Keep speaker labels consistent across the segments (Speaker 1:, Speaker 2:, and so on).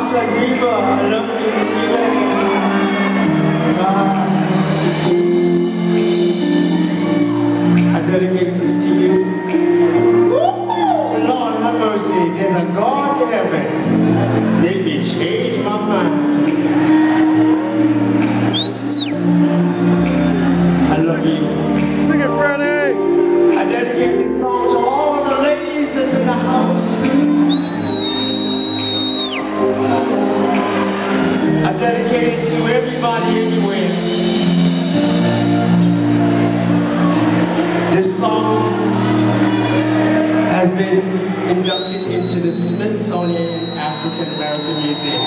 Speaker 1: Diva, I love you, Diva. I dedicate this to you. Woo! Lord have mercy, there's a God in heaven. Made me change my mind. I love you.
Speaker 2: Sing it, Freddie!
Speaker 1: I dedicate this song to all of the ladies that's in the house. I dedicate it to everybody everywhere. This song has been inducted into the Smithsonian African American Museum.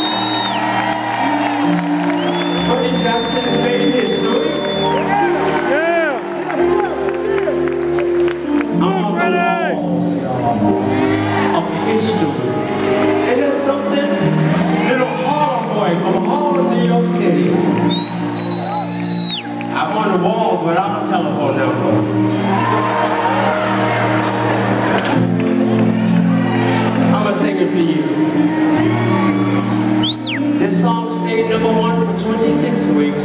Speaker 1: Freddie Jackson has made history.
Speaker 2: Yeah!
Speaker 1: I'm on the walls, y'all, of history. And there's something, little Harlem boy from Harlem, New York City. I'm on the walls without a telephone number. I'm gonna sing it for you. This song stayed #1 for 26 weeks.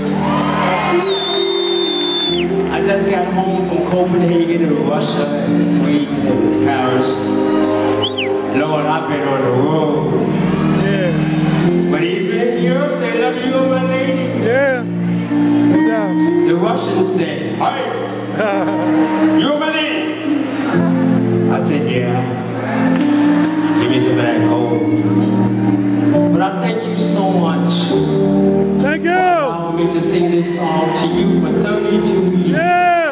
Speaker 1: I just got home from Copenhagen and Russia and Sweden and Paris. Lord, I've been on the road.
Speaker 2: Yeah.
Speaker 1: But even in Europe, they love you, my lady.
Speaker 2: Yeah. No doubt.
Speaker 1: The Russians said, "Hey, you're my lady." I said, "Yeah. Give me some of that gold." But I thank you so much.
Speaker 2: Thank you.
Speaker 1: For allowing me to sing this song to you for 32 years.
Speaker 2: Yeah.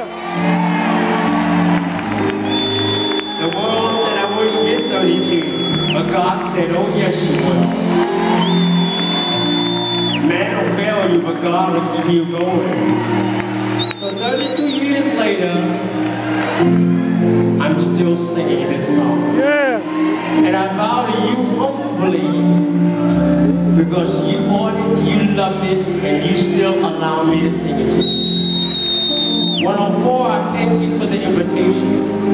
Speaker 1: The world said I wouldn't get 32, but God said, "Oh yes, you will." Man will fail you, but God will keep you going. So 32 years later, I'm still singing this song.
Speaker 2: Yeah.
Speaker 1: And I bow to you humbly because you bought it, you loved it, and you still allow me to sing it to you. 104, I thank you for the invitation.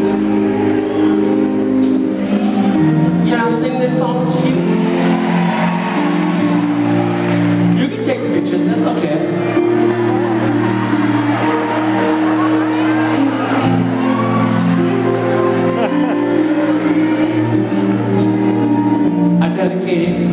Speaker 1: Can I sing this song to you? You can take pictures, that's okay. I dedicate it